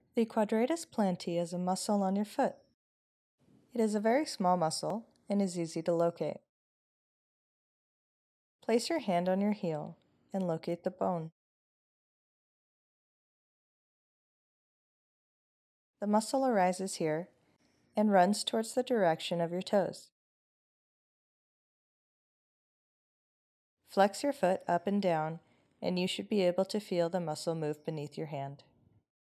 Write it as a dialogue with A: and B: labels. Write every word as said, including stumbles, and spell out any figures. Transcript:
A: The quadratus plantae is a muscle on your foot. It is a very small muscle and is easy to locate. Place your hand on your heel and locate the bone. The muscle arises here and runs towards the direction of your toes. Flex your foot up and down, and you should be able to feel the muscle move beneath your hand.